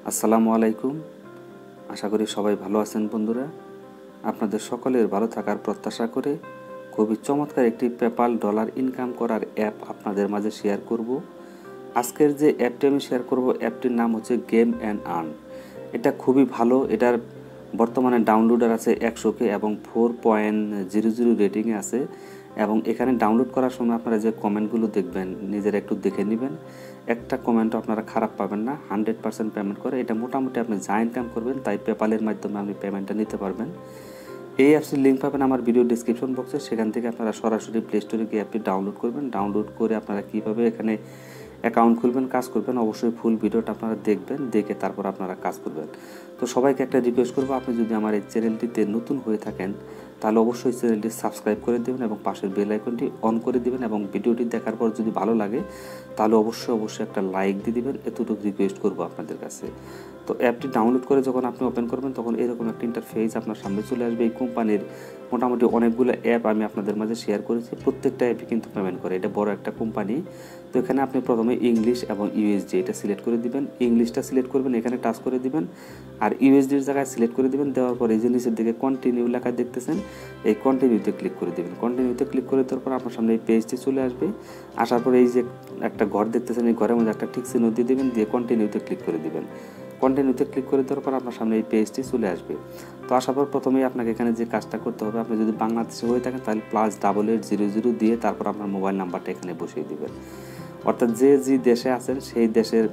আসসালামু আলাইকুম। আশা করি সবাই ভালো আছেন বন্ধুরা। আপনাদের সকলের ভালো থাকার প্রত্যাশা করে খুবই চমৎকার একটি পেপাল ডলার ইনকাম করার অ্যাপ আপনাদের মাঝে শেয়ার করব। আজকের যে অ্যাপটি আমি শেয়ার করব, অ্যাপটির নাম হচ্ছে গেম অ্যান্ড আর্ন। এটা খুবই ভালো। এটার বর্তমানে ডাউনলোডার আছে 100K এবং 4.00 রেটিংয়ে আছে। এবং এখানে ডাউনলোড করার সময় আপনারা যে কমেন্টগুলো দেখবেন নিজেরা একটু দেখে নেবেন। একটা কমেন্টও আপনারা খারাপ পাবেন না। 100% পেমেন্ট করে। এটা মোটামুটি আপনি যা ইনকাম করবেন তাই পেপালের মাধ্যমে আপনি পেমেন্টটা নিতে পারবেন। এই অ্যাপসটির লিঙ্ক পাবেন আমার ভিডিও ডিসক্রিপশন বক্সে। সেখান থেকে আপনারা সরাসরি প্লে স্টোরে গিয়ে অ্যাপটি ডাউনলোড করবেন। ডাউনলোড করে আপনারা কীভাবে এখানে অ্যাকাউন্ট খুলবেন, কাজ করবেন, অবশ্যই ফুল ভিডিওটা আপনারা দেখবেন, দেখে তারপর আপনারা কাজ করবেন। তো সবাইকে একটা রিকোয়েস্ট করবো, আপনি যদি আমার এই চ্যানেলটিতে নতুন হয়ে থাকেন তাহলে অবশ্যই চ্যানেলটি সাবস্ক্রাইব করে দেবেন এবং পাশের বেল আইকনটি অন করে দেবেন। এবং ভিডিওটি দেখার পর যদি ভালো লাগে তাহলে অবশ্যই একটা লাইক দিয়ে দেবেন। এতটুকু রিকোয়েস্ট করবো আপনাদের কাছে। তো অ্যাপটি ডাউনলোড করে যখন আপনি ওপেন করবেন তখন এরকম একটা ইন্টারফেস আপনার সামনে চলে আসবে। এই কোম্পানির মোটামুটি অনেকগুলো অ্যাপ আমি আপনাদের মাঝে শেয়ার করেছি। প্রত্যেকটা অ্যাপই কিন্তু পেমেন্ট করে। এটা বড় একটা কোম্পানি। তো এখানে আপনি প্রথমে ইংলিশ এবং ইউএসডি এটা সিলেক্ট করে দিবেন। ইংলিশটা সিলেক্ট করবেন, এখানে টাচ করে দিবেন। আর ইউএসডির জায়গায় সিলেক্ট করে দিবেন। দেওয়ার পর এই যে নিচের দিকে কন্টিনিউ লেখা দেখতেছেন, এই কন্টিনিউতে ক্লিক করে দিবেন। কন্টিনিউতে ক্লিক করে দেওয়ার পর আপনার সামনে এই পেজটি চলে আসবে। আসার পর এই যে একটা ঘর দেখতেছেন, এই ঘরের মধ্যে একটা টিক চিহ্ন দিয়ে দিবেন, দিয়ে কন্টিনিউতে ক্লিক করে দিবেন। কন্টিনিউতে ক্লিক করে দেওয়ার পর আপনার সামনে এই পেজটি চলে আসবে। তো আসার পর প্রথমেই আপনাকে এখানে যে কাজটা করতে হবে, আপনি যদি বাংলাদেশে হয়ে থাকেন তাহলে +8800 দিয়ে তারপর আপনার মোবাইল নাম্বারটা এখানে বসিয়ে দিবেন। অর্থাৎ যে দেশে আছেন সেই দেশের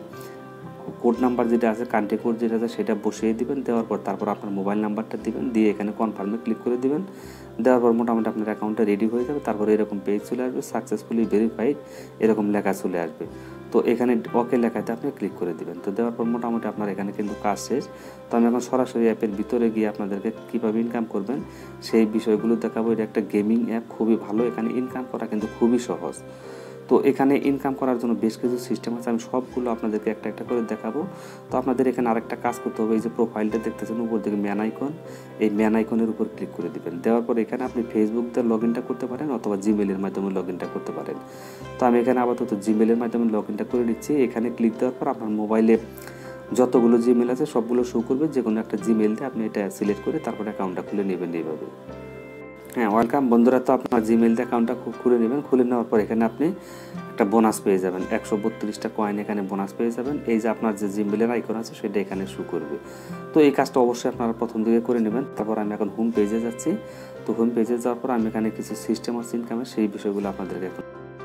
কোড নাম্বার যেটা আছে, কান্ট্রি কোড যেটা আছে সেটা বসিয়ে দিবেন। দেওয়ার পর তারপর আপনার মোবাইল নাম্বারটা দিবেন, দিয়ে এখানে কনফার্মে ক্লিক করে দিবেন। দেওয়ার পর মোটামুটি আপনার অ্যাকাউন্টটা রেডি হয়ে যাবে। তারপরে এরকম পেজ চলে আসবে, সাকসেসফুলি ভেরিফাইড এরকম লেখা চলে আসবে। তো এখানে ওকে লেখাতে আপনি ক্লিক করে দিবেন। তো দেওয়ার পর মোটামুটি আপনার এখানে কিন্তু কাজ শেষ। তো আমি এখন সরাসরি অ্যাপের ভিতরে গিয়ে আপনাদেরকে কীভাবে ইনকাম করবেন সেই বিষয়গুলো দেখাবো। এটা একটা গেমিং অ্যাপ, খুবই ভালো। এখানে ইনকাম করা কিন্তু খুবই সহজ। তো এখানে ইনকাম করার জন্য বেশ কিছু সিস্টেম আছে, আমি সবগুলো আপনাদেরকে একটা একটা করে দেখাবো। তো আপনাদের এখানে আরেকটা কাজ করতে হবে। এই যে প্রোফাইলটা দেখতেছেন উপর দিকে ম্যান আইকন, এই ম্যান আইকনের উপর ক্লিক করে দিবেন। দেওয়ার পর এখানে আপনি ফেসবুক দিয়ে লগ ইনটা করতে পারেন অথবা জিমেলের মাধ্যমে লগ ইনটা করতে পারেন। তো আমি এখানে আপাতত জিমেলের মাধ্যমে লগ ইনটা করে নিচ্ছি। এখানে ক্লিক দেওয়ার পর আপনার মোবাইলে যতগুলো জিমেল আছে সবগুলো শো করবে। যে কোনো একটা জিমেল দিয়ে আপনি এটা সিলেক্ট করে তারপর অ্যাকাউন্টটা খুলে নেবেন এইভাবে। হ্যাঁ, ওয়েলকাম বন্ধুরা। তো আপনার জিমেল দিয়ে অ্যাকাউন্টটা খুলে নেবেন। খুলে নেওয়ার পর এখানে আপনি একটা বোনাস পেয়ে যাবেন, 132টা কয়েন এখানে বোনাস পেয়ে যাবেন। এই যে আপনার যে জিমেলের আইকন আছে সেটা এখানে শো করবে। তো এই কাজটা অবশ্যই আপনারা প্রথম দিকে করে নেবেন। তারপর আমি এখন হোম পেজে যাচ্ছি। তো হোম পেজে যাওয়ার পর আমি এখানে কিছু সিস্টেম আছে ইনকামের, সেই বিষয়গুলো আপনাদেরকে এখন।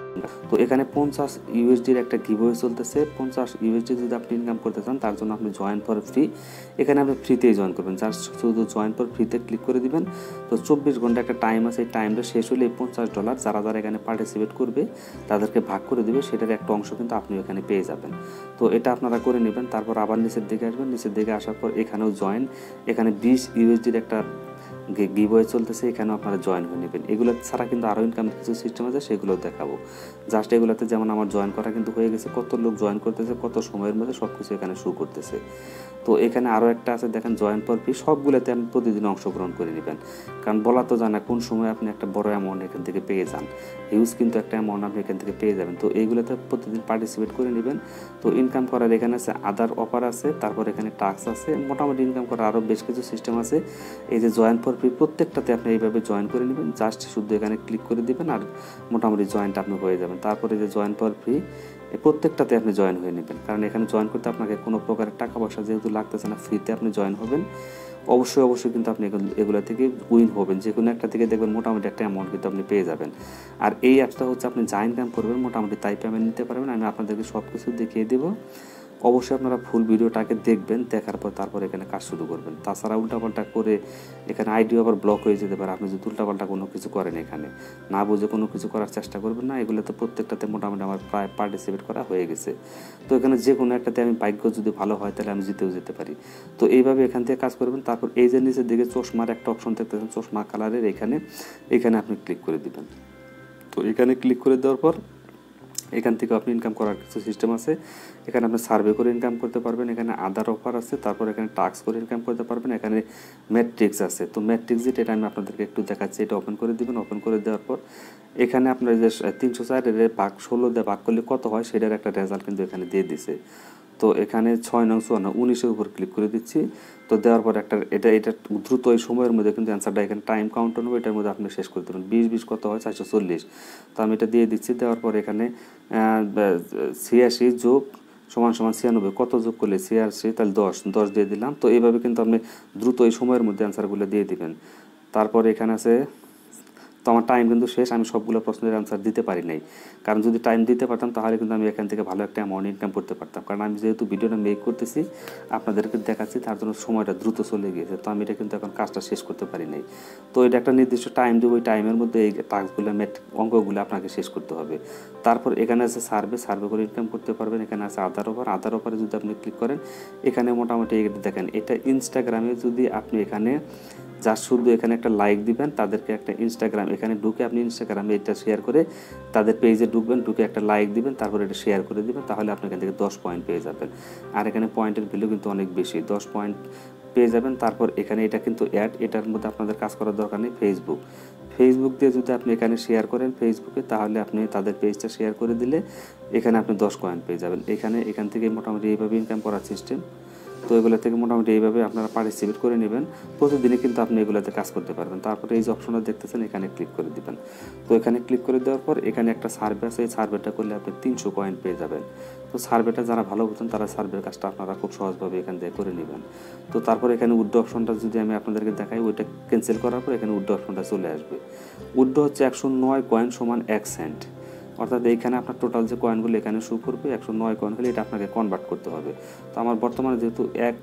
তো এখানে 50 ইউএসডির একটা গিভওয়ে চলতেছে। 50 ইউএসডি যদি আপনি ইনকাম করতে চান তার জন্য আপনি জয়েন ফর ফ্রি, এখানে আপনি ফ্রিতেই জয়েন করবেন। জাস্ট শুধু জয়েন ফর ফ্রিতে ক্লিক করে দিবেন। তো 24 ঘন্টা একটা টাইম আছে, এই টাইমটা শেষ হলে $50 যারা যারা এখানে পার্টিসিপেট করবে তাদেরকে ভাগ করে দেবে, সেটার একটা অংশ কিন্তু আপনি এখানে পেয়ে যাবেন। তো এটা আপনারা করে নেবেন। তারপর আবার নিচের দিকে আসবেন। নিচের দিকে আসার পর এখানেও জয়েন, এখানে 20 ইউএসডির একটা গিভওয়ে চলতেছে, এখানেও আপনারা জয়েন হয়ে নেবেন। এগুলো ছাড়া কিন্তু আরও ইনকামের কিছু সিস্টেম আছে, সেগুলো দেখাবো। জাস্ট এগুলোতে যেমন আমার জয়েন করা কিন্তু হয়ে গেছে, কত লোক জয়েন করতেছে, কত সময়ের মধ্যে সব কিছু এখানে শো করতেছে। তো এখানে আরও একটা আছে দেখেন, জয়েন ফর ফ্রি। সবগুলোতে আপনি প্রতিদিন অংশগ্রহণ করে নেবেন, কারণ বলা তো জানা কোন সময় আপনি একটা বড় অ্যামাউন্ট এখান থেকে পেয়ে যান। হিউজ কিন্তু একটা অ্যামাউন্ট আপনি এখান থেকে পেয়ে যাবেন। তো এইগুলোতে প্রতিদিন পার্টিসিপেট করে নেবেন। তো ইনকাম করার এখানে আছে আদার অফার আছে, তারপর এখানে টাস্ক আছে, মোটামুটি ইনকাম করার আরও বেশ কিছু সিস্টেম আছে। এই যে জয়েন ফর ফ্রি, প্রত্যেকটাতে আপনি এইভাবে জয়েন করে নেবেন। জাস্ট শুধু এখানে ক্লিক করে দিবেন আর মোটামুটি জয়েনটা আপনি হয়ে যাবেন। তারপরে যে জয়েন ফর ফ্রি, এই প্রত্যেকটাতে আপনি জয়েন হয়ে নেবেন, কারণ এখানে জয়েন করতে আপনাকে কোনো প্রকারের টাকা পয়সা যেহেতু লাগতেছে না, ফ্রিতে আপনি জয়েন হবেন। অবশ্যই কিন্তু আপনি এগুলো থেকে উইন হবেন। যে কোনো একটা থেকে দেখবেন মোটামুটি একটা অ্যামাউন্ট কিন্তু আপনি পেয়ে যাবেন। আর এই অ্যাপসটা হচ্ছে আপনি যা ইনকাম করবেন মোটামুটি তাই পেমেন্ট নিতে পারবেন। আমি আপনাদেরকে সব কিছু দেখিয়ে দেবো। অবশ্যই আপনারা ফুল ভিডিওটাকে দেখবেন, দেখার পর তারপর এখানে কাজ শুরু করবেন। তাছাড়া উল্টাপাল্টা করে এখানে আইডিও আবার ব্লক হয়ে যেতে পারে, আপনি যদি উল্টাপাল্টা কোনো কিছু করেন, এখানে না বুঝে কোনো কিছু করার চেষ্টা করবেন না। এগুলোতে প্রত্যেকটাতে মোটামুটি আমার প্রায় পার্টিসিপেট করা হয়ে গেছে। তো এখানে যে কোনো একটাতে আমি ভাগ্য যদি ভালো হয় তাহলে আমি জিতেও যেতে পারি। তো এইভাবে এখান থেকে কাজ করবেন। তারপর এই যে নিচের দিকে চশমার একটা অপশন দেখতেছেন, চশমা কালারের, এখানে আপনি ক্লিক করে দিবেন। তো এখানে ক্লিক করে দেওয়ার পর এখান থেকে আপনি ইনকাম করার কিছু সিস্টেম আছে। এখানে আপনি সার্ভে করে ইনকাম করতে পারবেন, এখানে আদার অফার আছে, তারপর এখানে টাস্ক করে ইনকাম করতে পারবেন, এখানে ম্যাট্রিক্স আছে। তো ম্যাট্রিক্স যেটা আমি আপনাদেরকে একটু দেখাচ্ছি, এটা ওপেন করে দিবেন। ওপেন করে দেওয়ার পর এখানে আপনার যে 304 ভাগ 16 দিয়ে ভাগ করলে কত হয় সেটার একটা রেজাল্ট কিন্তু এখানে দিয়ে দিছে। তো এখানে 6 নং 19-এর উপর ক্লিক করে দিচ্ছি। তো দেওয়ার পর একটা এটা দ্রুত এই সময়ের মধ্যে কিন্তু অ্যান্সারটা এখানে টাইম কাউন্ট হবে, এটার মধ্যে আপনি শেষ করে দেবেন। 20 কত হয় 440। তো আমি এটা দিয়ে দিচ্ছি। দেওয়ার পর এখানে 86 যোগ সমান 96 কত যোগ করলে 86, তাহলে 10 দিয়ে দিলাম। তো এইভাবে কিন্তু আপনি দ্রুত এই সময়ের মধ্যে অ্যান্সারগুলো দিয়ে দিবেন। তারপর এখানে আছে, তো আমার টাইম কিন্তু শেষ, আমি সবগুলো প্রশ্নের অ্যান্সার দিতে পারি নাই। কারণ যদি টাইম দিতে পারতাম তাহলে কিন্তু আমি এখান থেকে ভালো একটা অ্যামাউন্ট ইনকাম করতে পারতাম। কারণ আমি যেহেতু ভিডিওটা মেক করতেছি, আপনাদেরকে দেখাচ্ছি, তার জন্য সময়টা দ্রুত চলে গিয়েছে। তো আমি এটা কিন্তু এখন কাজটা শেষ করতে পারি নাই। তো এটা একটা নির্দিষ্ট টাইম দেবো, ওই টাইমের মধ্যে এই টাস্কগুলো অঙ্কগুলো আপনাকে শেষ করতে হবে। তারপর এখানে আছে সার্ভে করে ইনকাম করতে পারবেন। এখানে আছে আদার অফারে যদি আপনি ক্লিক করেন, এখানে মোটামুটি দেখেন, এটা ইনস্টাগ্রামে যদি আপনি এখানে যা শুধু এখানে একটা লাইক দিবেন, তাদেরকে একটা ইনস্টাগ্রাম এখানে ঢুকে আপনি ইনস্টাগ্রামে এটা শেয়ার করে তাদের পেজে ঢুকবেন, ঢুকে একটা লাইক দিবেন, তারপর এটা শেয়ার করে দিবেন, তাহলে আপনি এখান থেকে 10 পয়েন্ট পেয়ে যাবেন। আর এখানে পয়েন্টের ভ্যালু কিন্তু অনেক বেশি, 10 পয়েন্ট পেয়ে যাবেন। তারপর এখানে এটা কিন্তু অ্যাড, এটার মধ্যে আপনাদের কাজ করার দরকার নেই। ফেসবুক দিয়ে যদি আপনি এখানে শেয়ার করেন ফেসবুকে, তাহলে আপনি তাদের পেজটা শেয়ার করে দিলে এখানে আপনি 10 কয়েন পেয়ে যাবেন। এখান থেকে মোটামুটি এইভাবে ইনকাম করার সিস্টেম। তো এগুলো থেকে মোটামুটি এইভাবে আপনারা পার্টিসিপেট করে নেবেন। প্রতিদিনই কিন্তু আপনি এগুলোতে কাজ করতে পারবেন। তারপরে এই যে অপশনটা দেখতেছেন, এখানে ক্লিক করে দিবেন। তো এখানে ক্লিক করে দেওয়ার পর এখানে একটা সার্ভে আছে, এই সার্ভেটা করলে আপনি 300 কয়েন পেয়ে যাবেন। তো সার্ভেটা যারা ভালো বুঝেন তারা সার্ভের কাজটা আপনারা খুব সহজভাবে এখান থেকে করে নেবেন। তো তারপর এখানে উইথড্র অপশনটা যদি আমি আপনাদেরকে দেখাই, ওইটা ক্যান্সেল করার পর এখানে উইথড্র অপশনটা চলে আসবে। উইথড্র হচ্ছে 109 কয়েন সমান 1 সেন্ট। অর্থাৎ এইখানে আপনার টোটাল যে কয়েনগুলো এখানে শো করবে 109 কয়েন হলে এটা আপনাকে কনভার্ট করতে হবে। তো আমার বর্তমানে যেহেতু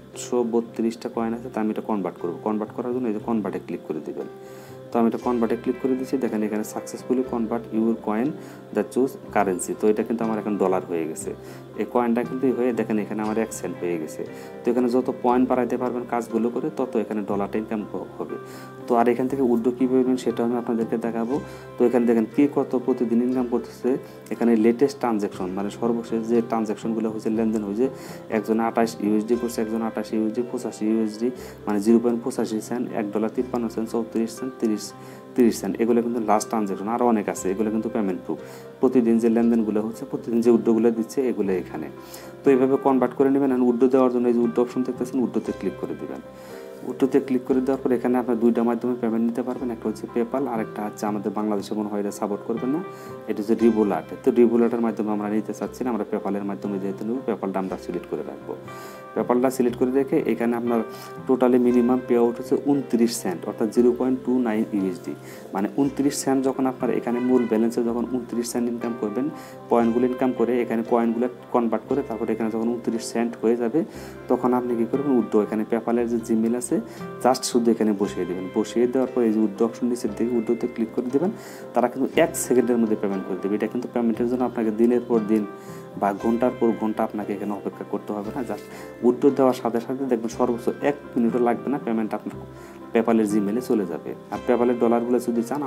132টা কয়েন আছে, তো আমি এটা কনভার্ট করবো। কনভার্ট করার জন্য এই যে কনভার্টে ক্লিক করে দেবেন। তো আমি এটা কনভার্টে ক্লিক করে দিচ্ছি। দেখেন এখানে successfully convert your coin the choose currency. তো এটা কিন্তু আমার এখন ডলার হয়ে গেছে। এই কয়েনটা কিন্তু হয়ে দেখেন এখানে আমার 1 সেন্ট হয়ে গেছে। তো এখানে যত পয়েন্ট বাড়াইতে পারবেন কাজগুলো করে, তত এখানে ডলারটা ইনকাম হবে। তো আর এখান থেকে উইথড্র কীভাবে নেবেন সেটা আমি আপনাদেরকে দেখাবো। তো এখানে দেখেন কে কত প্রতিদিন ইনকাম করতেছে। এখানে লেটেস্ট ট্রানজ্যাকশন মানে সর্বশেষ যে ট্রানজ্যাকশনগুলো হয়েছে, লেনদেন হয়েছে, একজনে 28 ইউএসডি করছে, একজন 28 ইউএসডি, 85 ইউএসডি মানে 0.85 সেন্ট, $1.53 সেন্ট, 34 সেন্ট, 30 সেন্ট। এগুলো কিন্তু লাস্ট ট্রানজ্যাকশন, আরও অনেক আছে, এগুলো কিন্তু পেমেন্ট প্রুফ। প্রতিদিন যে লেনদেনগুলো হচ্ছে, প্রতিদিন যে উইথড্রগুলো দিচ্ছে, এগুলো এখানে। তো এইভাবে কনভার্ট করে নেবেন। আর উইথড্র দেওয়ার জন্য এই যে উইথড্র অপশন দেখতেছেন, উইথড্রতে ক্লিক করে দেবেন। উইথড্রতে ক্লিক করে দেওয়ার পর এখানে আপনার দুইটা মাধ্যমে পেমেন্ট নিতে পারবেন। একটা হচ্ছে পেপাল, আর একটা হচ্ছে আমাদের বাংলাদেশে মনে হয় এটা সাপোর্ট করবেন না, এটা হচ্ছে রিভোলাট। তো রিভোলাটের মাধ্যমে আমরা নিতে চাচ্ছি না, আমরা পেপালের মাধ্যমে যেহেতু নেব, পেপালটা আমরা সিলেক্ট করে রাখবো। পেপালটা সিলেক্ট করে রেখে এখানে আপনার টোটালি মিনিমাম পে আউট হচ্ছে 29 সেন্ট, অর্থাৎ 0.29 ইউএসডি। মানে 29 সেন্ট যখন আপনার এখানে মূল ব্যালেন্সে যখন 29 সেন্ট ইনকাম করবেন, পয়েন্টগুলো ইনকাম করে এখানে পয়েন্টগুলো কনভার্ট করে, তারপরে এখানে যখন 29 সেন্ট হয়ে যাবে, তখন আপনি কী করবেন, উইথড্র এখানে পেপালের যে জিমেল আছে জাস্ট শুধু এখানে বসিয়ে দেবেন। বসিয়ে দেওয়ার পর এই যে উইথড্র অপশন নিচের দিকে উইথড্রতে ক্লিক করে দেবেন। তারা কিন্তু 1 সেকেন্ডের মধ্যে পেমেন্ট করে দেবে। এটা কিন্তু পেমেন্টের জন্য আপনাকে দিনের পর দিন বা ঘন্টার পর ঘন্টা আপনাকে এখানে অপেক্ষা করতে হবে না। জাস্ট উইথড্র দেওয়ার সাথে সাথে দেখবেন সর্বোচ্চ 1 মিনিটও লাগবে না, পেমেন্ট আপনার পেপালের জিমেলে চলে যাবে। আর পেপালের ডলারগুলো যদি চান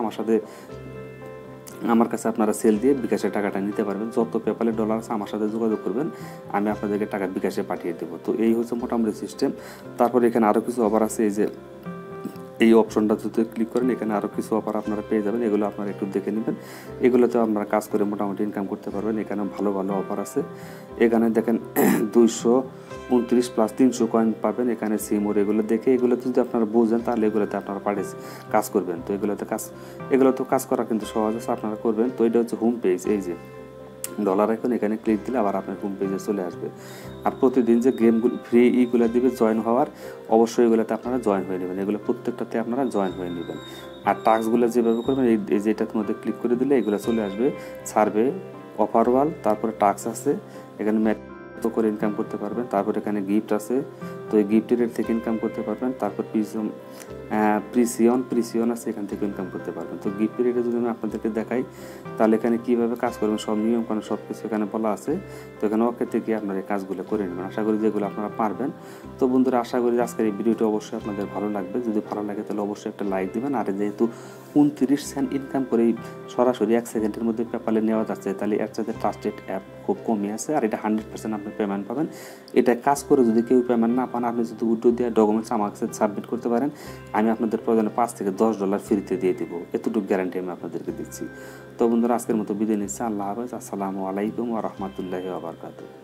আমার কাছে আপনারা সেল দিয়ে বিকাশের টাকাটা নিতে পারবেন। যত পেপালের ডলার আছে আমার সাথে যোগাযোগ করবেন, আমি আপনাদেরকে টাকা বিকাশে পাঠিয়ে দেবো। তো এই হচ্ছে মোটামুটি সিস্টেম। তারপর এখানে আরও কিছু অফার আছে, এই যে এই অপশনটা যদি ক্লিক করেন এখানে আরও কিছু অফার আপনারা পেয়ে যাবেন, এগুলো আপনারা একটু দেখে নেবেন। এগুলোতে আপনারা কাজ করে মোটামুটি ইনকাম করতে পারবেন। এখানে ভালো ভালো অফার আছে। এখানে দেখেন 229 প্লাস 300 কয়েন পাবেন এখানে সিমোর। এগুলো দেখে এগুলোতে যদি আপনারা বুঝেন তাহলে এগুলোতে আপনারা কাজ করবেন। তো এগুলোতে কাজ করা কিন্তু সহজ আছে, আপনারা করবেন। তো এটা হচ্ছে হোম পেজ, এই যে ডলার এখন এখানে ক্লিক দিলে আবার আপনার হোম পেজে চলে আসবে। আর প্রতিদিন যে গেমগুলো ফ্রি ইগুলো দিবে জয়েন হওয়ার, অবশ্যই এগুলোতে আপনারা জয়েন হয়ে নেবেন। এগুলো প্রত্যেকটাতে আপনারা জয়েন হয়ে নেবেন। আর টাস্কগুলো যেভাবে করবেন, এই যে এটার মধ্যে ক্লিক করে দিলে এগুলো চলে আসবে। সার্ভে, অফারওয়াল, তারপরে টাস্ক আছে, এখানে তো করে ইনকাম করতে পারবেন। তারপর এখানে গিফট আছে, তো এই গিফটের রেট থেকে ইনকাম করতে পারবেন। তারপর প্রিসিয়ন আছে, এখান থেকে ইনকাম করতে পারবেন। তো গিফটের রেটে যদি আমি আপনাদেরকে দেখাই, তাহলে এখানে কীভাবে কাজ করবেন সব নিয়ম কারণ সব কিছু এখানে বলা আছে। তো এখানে ওকে থেকে আপনারা এই কাজগুলো করে নেবেন। আশা করি যেগুলো আপনারা পারবেন। তো বন্ধুরা, আশা করি আজকের এই ভিডিওটি অবশ্যই আপনাদের ভালো লাগবে। যদি ভালো লাগে তাহলে অবশ্যই একটা লাইক দিবেন। আর যেহেতু 29 সেন্ট ইনকাম করে সরাসরি 1 সেকেন্ডের মধ্যে পেপালে নেওয়া যাচ্ছে, তাহলে এর সাথে ট্রাস্টেড অ্যাপ খুব কমই আছে। আর এটা 100% আপনি পেমেন্ট পাবেন। এটা কাজ করে যদি কেউ পেমেন্ট না পান, আপনি যদি উইথড্র দিয়ে ডকুমেন্টস আমার কাছে সাবমিট করতে পারেন, আমি আপনাদের প্রয়োজনে $5 থেকে $10 ফ্রিতে দিয়ে দেবো। এতটুকু গ্যারান্টি আমি আপনাদেরকে দিচ্ছি। তো বন্ধুরা, আজকের মতো বিদায় নিচ্ছি। আল্লাহ হাফেজ। আসসালামু আলাইকুম ওয়া রাহমাতুল্লাহি ওয়া বারাকাতুহু।